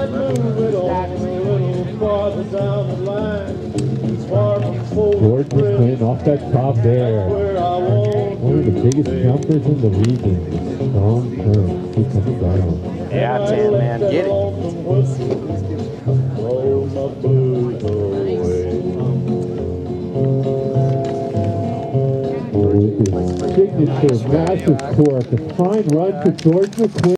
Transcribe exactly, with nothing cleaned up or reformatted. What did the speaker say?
George McQuinn off that top there. One of the biggest jumpers in the region. Strong turn. Keep coming down. Yeah, ten man, get it. Signature, massive torque. A fine run to George McQuinn.